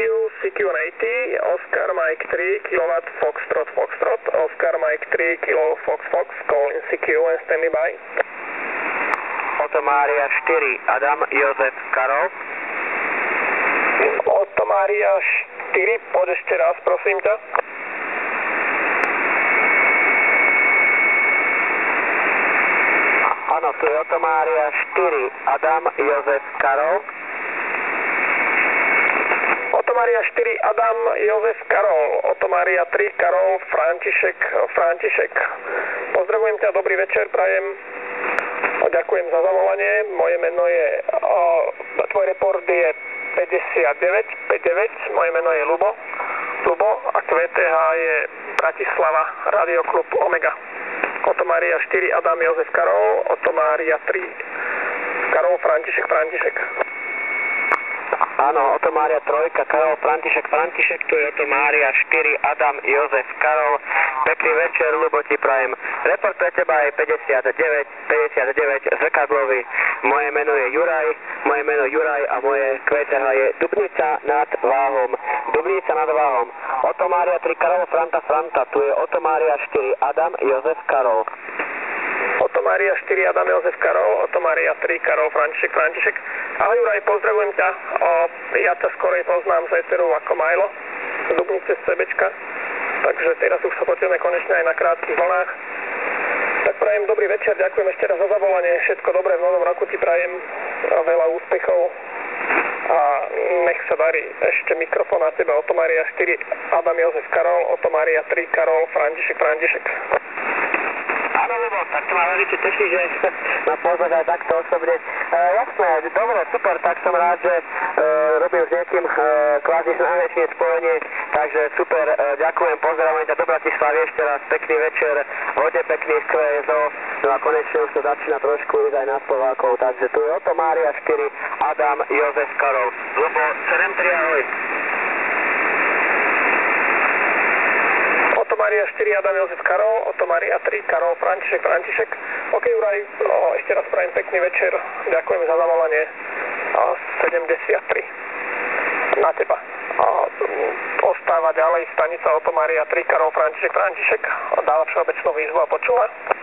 CQ80, Oscar Mike 3, kW Foxtrot, Oscar Mike 3, kilo Fox, calling CQ and standing by. Otto Mária 4, Adam Jozef Karol. Otto Mária 4, poď ešte raz, prosím ťa. Áno, tu je Otto Mária 4, Adam Jozef Karol. Otto Mária 4, Adam Jozef Karol, Otto Mária 3, Karol František. Pozdravujem ťa, dobrý večer, prajem. Ďakujem za zavolanie, moje meno je, tvoj report je 59, moje meno je Ľubo a QTH je Bratislava, Radioklub Omega. Otto Mária 4, Adam Jozef Karol, Otto Mária 3, Karol František. Áno, Otto Mária 3, Karol František, tu je Otto Mária 4, Adam Jozef Karol. Pekný večer, Ľubo, ti prajem. Report pre teba je 59 zrkadlový. Moje meno je Juraj a moje QTH je Dubnica nad Váhom. Otto Mária 3, Karol Franta, tu je Otto Mária 4, Adam Jozef Karol. Otto Mária 4, Adam Jozef Karol, Otto Mária 3, Karol František. Ahoj Juraj, pozdravujem ťa. Ja ťa skorej poznám z éteru ako Majlo, z Dubnice z CBčka, takže teraz už sa počujeme konečne aj na krátkych vlnách. Tak prajem dobrý večer, ďakujem ešte raz za zavolanie, všetko dobré v novom roku ti prajem, veľa úspechov a nech sa darí. Ešte mikrofón na teba, Otto Mária 4, Adam Jozef Karol, Otto Mária 3, Karol František. Áno, Ľubo, tak to ma veľmi teší, že ma poznáš aj takto osobne. Jasné, dobre, super, tak som rád, že robím s niekým kvázi najväčšie spojenie, takže super, ďakujem, pozdravujem ťa do Bratislavy ešte raz, pekný večer, hodne pekný skvezo, no a konečne už to začína trošku ísť aj na Slovákov, takže tu je Otto Mária 4, Adam Jozef Karol. Ľubo, 7-3, ahoj. Otto Mária 4, Adam Jozef Karol, Otto Mária 3, Karol František. OK, Juraj, ešte raz prajem pekný večer, ďakujem za zavolanie. 73 na teba. Ostáva ďalej stanica Otto Mária 3, Karol František. Dáva všeobecnú výzvu a počúva.